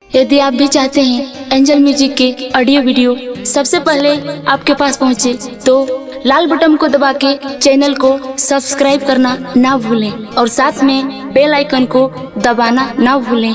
यदि आप भी चाहते हैं एंजल म्यूजिक के ऑडियो वीडियो सबसे पहले आपके पास पहुंचे, तो लाल बटन को दबा के चैनल को सब्सक्राइब करना ना भूलें और साथ में बेल आइकन को दबाना ना भूलें।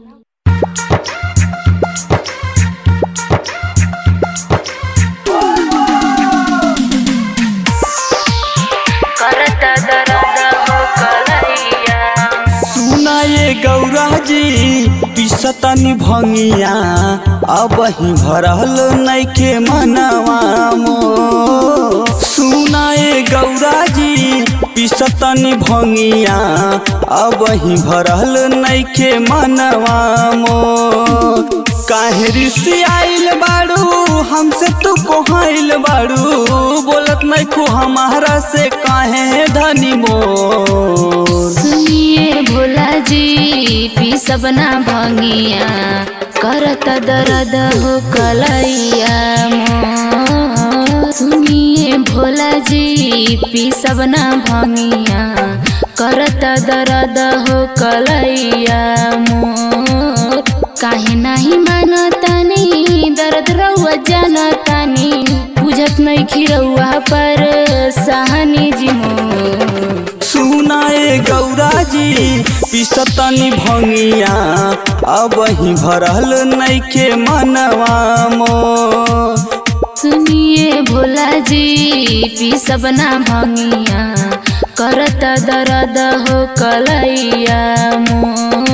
गौरा जी पिसतनी भंगिया अब ही भरल नइखे मनवा मो। सुनाए गौरा जी पिसतनी भंगिया अब ही भरल नइखे मनवा मो। काहे रिसी आइल बाड़ू हमसे तू कोहाइल बाड़ू, बोलत नहीं खू हमारा से काहे धनी मोर। सुनिए भोला जी पिसबना भंगिया करत दर्द हो कलैया मोर। सुनिए भोला जी पिसबना भंगिया करत दर्द हो कलैया मोर। काहे नहीं मानतानी दर्द रउआ जानतानी, बुझत नहीं खिरउआ पर सहनी जी मोर। सुनाए गौरा जी पिसतनी भंगिया अब ही भरल नइखे मनवा मो। सुनिए भोला जी पिसबना भंगिया करत दर्द हो कलैया मोर।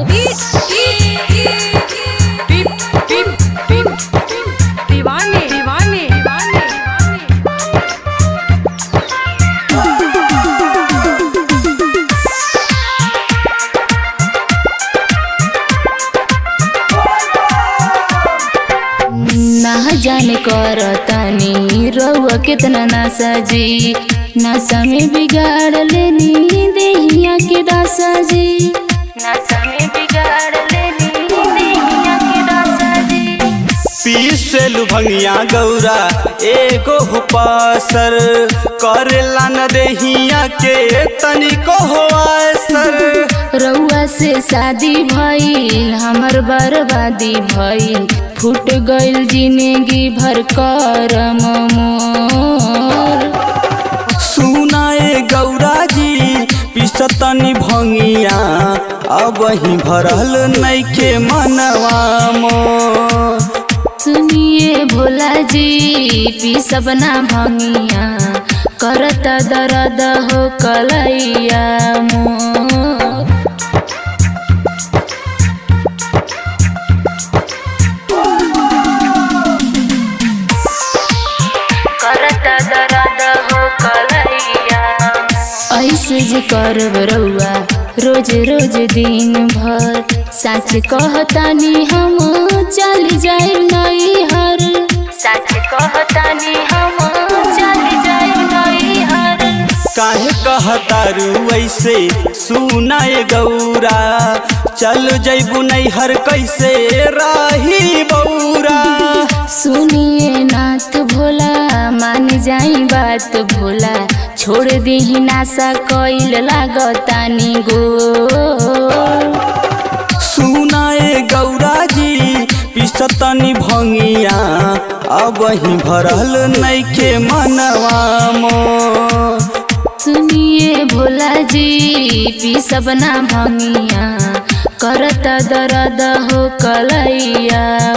ना जाने करतानी रउआ कितना नासा जी, नशा में बिगाड़ लेनी देहिया के दासा जी। नशा में बिगाड़ लेनी देहिया के दासा जी। पीसेलु भंगिया गौरा एगो हो पासर, करेला न देहिया के तनिको हो असर। रउआ से शादी भइल हमर बर्बादी भइल, फूट गइल जिंदगी भर करम मोर। सुनाए गौरा जी पिसतनी भंगिया अब ही भरल नइखे मनवा मो। सुनिए भोला जी पिसबना भंगिया करत दर्द हो कलैया मोर। ऐसे जे करब रउआ रोज रोज दिन भर, सच कहतानी हम चल जाए नैहर। सच कहतानी हम चल जाए नैहर। काहे कहतारू ऐसे सुनाए गौरा, चल जैबू नैहर कैसे राही बौरा। सुनिए नाथ भोला मान जाई बात भोला, छोड़ दीही नासा कइल लागतानी गो। सुनाए गौरा जी पिसतनी भंगिया अब ही भरल नइखे मनवा मो। सुनिए भोला जी पिसबना भंगिया करत दर्द हो कलैया